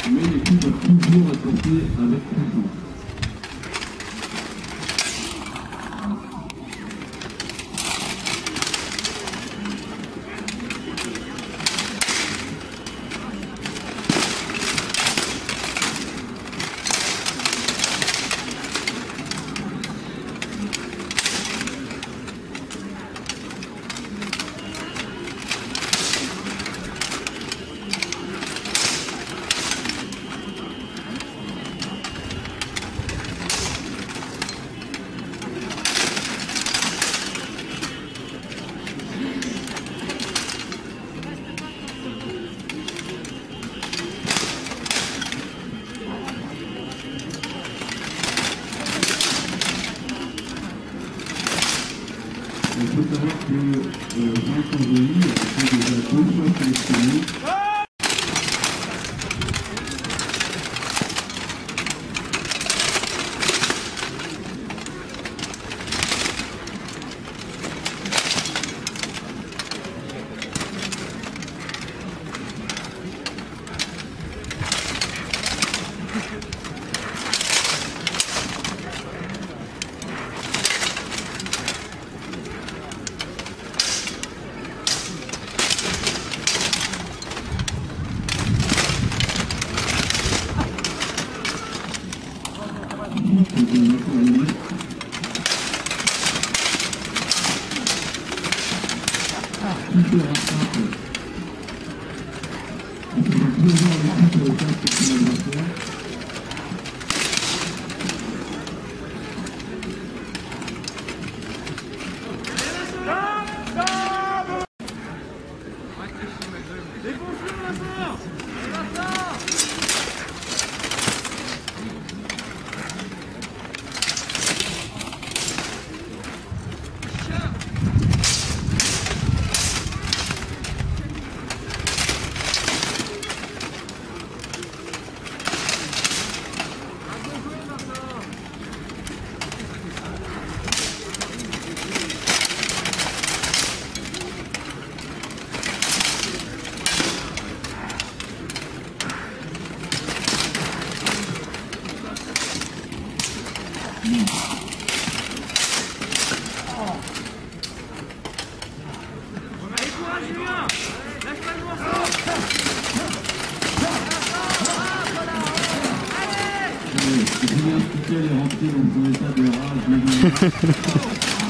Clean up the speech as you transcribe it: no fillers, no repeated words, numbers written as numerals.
mais les coups doivent toujours être portés avec confiance. Il faut savoir que Vincent Joly a été déjà 2 fois sélectionné. Julien Spiquel est rentré dans son état de rage.